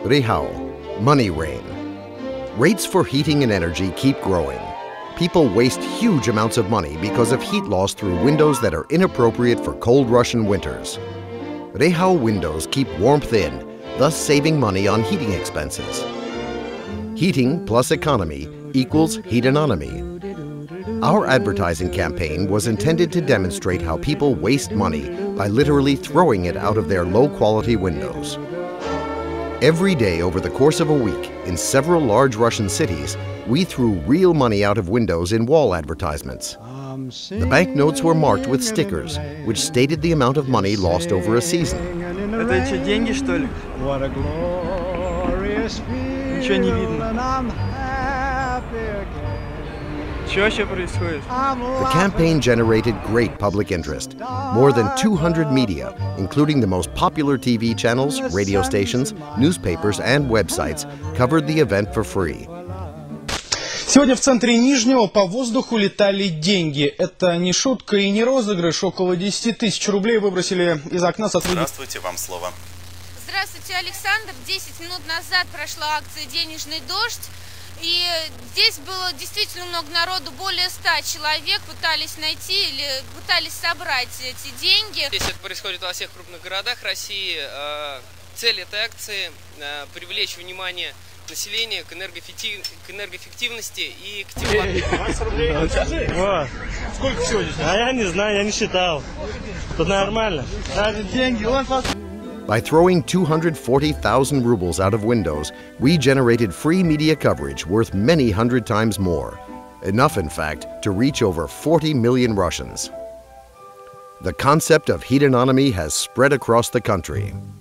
Rihao, money rain. Rates for heating and energy keep growing. People waste huge amounts of money because of heat loss through windows that are inappropriate for cold Russian winters. Rihao windows keep warmth in, thus saving money on heating expenses. Heating plus economy equals heatonomy. Our advertising campaign was intended to demonstrate how people waste money by literally throwing it out of their low-quality windows. Every day over the course of a week, in several large Russian cities, we threw real money out of windows in wall advertisements. The banknotes were marked with stickers, which stated the amount of money lost over a season. Это что, деньги, что ли? Ничего не видно. Что вообще происходит? The campaign generated great public interest. More than 200 media, including the most popular TV channels, radio stations, newspapers, and websites, covered the event for free. Сегодня в центре Нижнего по воздуху летали деньги. Это не шутка и не розыгрыш. Около 10 тысяч рублей выбросили из окна сотрудники. Здравствуйте, вам слово. Здравствуйте, Александр. 10 минут назад прошла акция «Денежный дождь». И здесь было действительно много народу, более 100 человек пытались найти или пытались собрать эти деньги. Здесь это происходит во всех крупных городах России. Цель этой акции – привлечь внимание населения к энергоэффективности и к теплоте. Сколько всего здесь? А я не знаю, я не считал. Тут нормально. Даже деньги. By throwing 240,000 rubles out of windows, we generated free media coverage worth many hundred times more. Enough, in fact, to reach over 40 million Russians. The concept of heatonomy has spread across the country.